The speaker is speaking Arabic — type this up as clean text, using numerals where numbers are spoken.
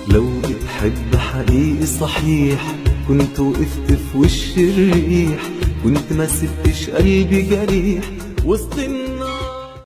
لو بتحب حقيقي صحيح كنت وقفت في وش الريح، كنت ما سبتش قلبي جريح وسط